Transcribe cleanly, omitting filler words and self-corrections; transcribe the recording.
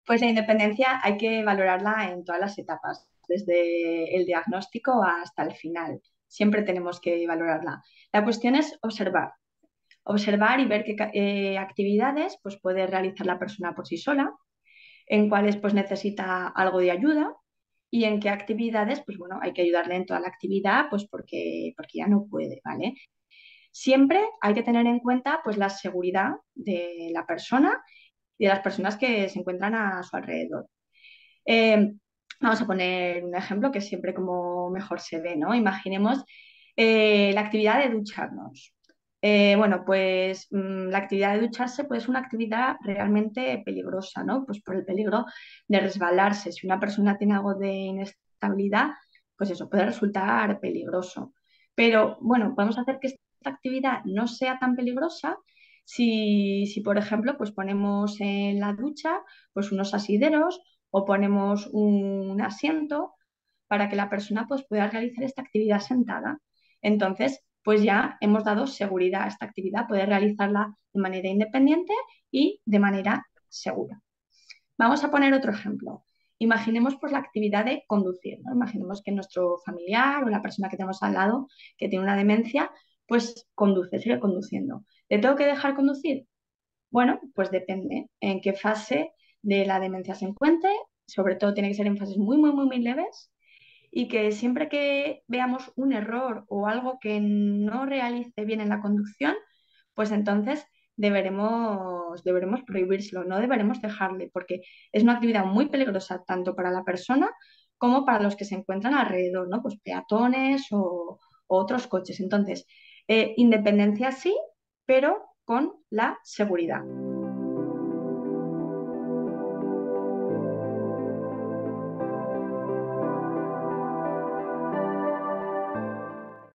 Pues la independencia hay que valorarla en todas las etapas, desde el diagnóstico hasta el final. Siempre tenemos que valorarla. La cuestión es observar y ver qué actividades pues, puede realizar la persona por sí sola, en cuáles pues, necesita algo de ayuda y en qué actividades pues, bueno, hay que ayudarle en toda la actividad pues, porque ya no puede, ¿vale? Siempre hay que tener en cuenta pues, la seguridad de la persona y de las personas que se encuentran a su alrededor. Eh, Vamos a poner un ejemplo que siempre como mejor se ve, ¿no? Imaginemos la actividad de ducharnos. Bueno, pues la actividad de ducharse pues, es una actividad realmente peligrosa, ¿no? Pues por el peligro de resbalarse. Si una persona tiene algo de inestabilidad, pues eso puede resultar peligroso. Pero bueno, podemos hacer que esta actividad no sea tan peligrosa si por ejemplo, pues ponemos en la ducha pues unos asideros o ponemos un asiento para que la persona pues, pueda realizar esta actividad sentada. Entonces, pues ya hemos dado seguridad a esta actividad, puede realizarla de manera independiente y de manera segura. Vamos a poner otro ejemplo. Imaginemos pues la actividad de conducir, ¿no? Imaginemos que nuestro familiar o la persona que tenemos al lado que tiene una demencia, pues conduce, sigue conduciendo. ¿Le tengo que dejar conducir? Bueno, pues depende en qué fase de la demencia se encuentre. Sobre todo tiene que ser en fases muy leves y que siempre que veamos un error o algo que no realice bien en la conducción, pues entonces deberemos prohibírselo, no deberemos dejarle, porque es una actividad muy peligrosa tanto para la persona como para los que se encuentran alrededor, ¿no? Pues peatones o otros coches. Entonces, independencia sí, pero con la seguridad.